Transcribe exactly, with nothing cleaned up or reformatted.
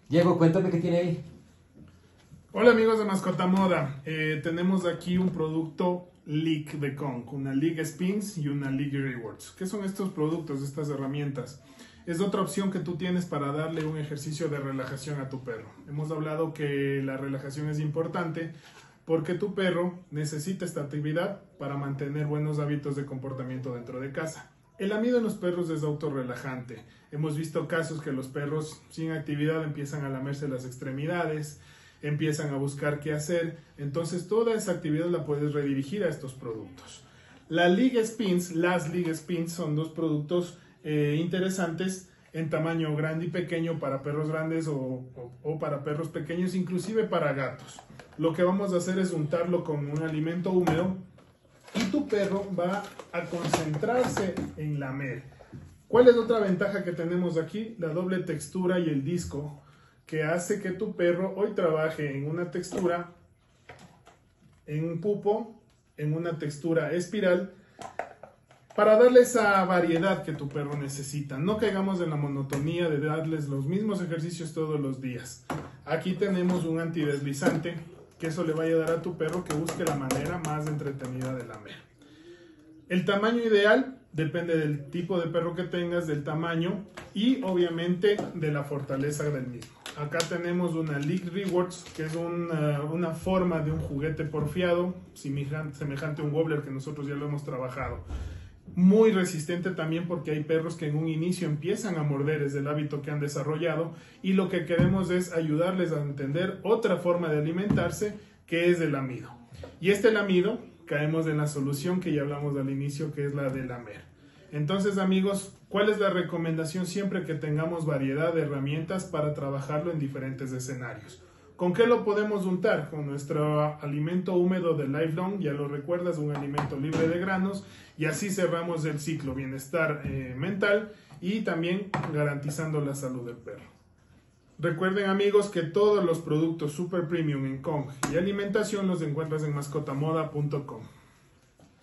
Diego, cuéntame qué tiene ahí. Hola amigos de Mascota Moda, eh, tenemos aquí un producto League de Kong, una League Spins y una League Rewards. ¿Qué son estos productos, estas herramientas? Es otra opción que tú tienes para darle un ejercicio de relajación a tu perro. Hemos hablado que la relajación es importante porque tu perro necesita esta actividad para mantener buenos hábitos de comportamiento dentro de casa. El amido en los perros es autorrelajante. Hemos visto casos que los perros sin actividad empiezan a lamerse las extremidades, empiezan a buscar qué hacer, entonces toda esa actividad la puedes redirigir a estos productos. La League Spins, las League Spins son dos productos eh, interesantes en tamaño grande y pequeño para perros grandes o, o, o para perros pequeños, inclusive para gatos. Lo que vamos a hacer es untarlo con un alimento húmedo y tu perro va a concentrarse en lamer. ¿Cuál es otra ventaja que tenemos aquí? La doble textura y el disco, que hace que tu perro hoy trabaje en una textura, en un pupo, en una textura espiral, para darle esa variedad que tu perro necesita. No caigamos en la monotonía de darles los mismos ejercicios todos los días. Aquí tenemos un antideslizante, que eso le va a ayudar a tu perro que busque la manera más entretenida de lamer. El tamaño ideal depende del tipo de perro que tengas, del tamaño y obviamente de la fortaleza del mismo. Acá tenemos una League Rewards, que es una, una forma de un juguete porfiado, semejante a un wobbler que nosotros ya lo hemos trabajado. Muy resistente también porque hay perros que en un inicio empiezan a morder, es el hábito que han desarrollado, y lo que queremos es ayudarles a entender otra forma de alimentarse, que es el amido. Y este lamido, caemos en la solución que ya hablamos al inicio, que es la de lamer. Entonces amigos, ¿cuál es la recomendación siempre que tengamos variedad de herramientas para trabajarlo en diferentes escenarios? ¿Con qué lo podemos untar? Con nuestro alimento húmedo de Lifelong, ya lo recuerdas, un alimento libre de granos, y así cerramos el ciclo, bienestar eh, mental y también garantizando la salud del perro. Recuerden amigos que todos los productos super premium en Kong y alimentación los encuentras en mascotamoda punto com.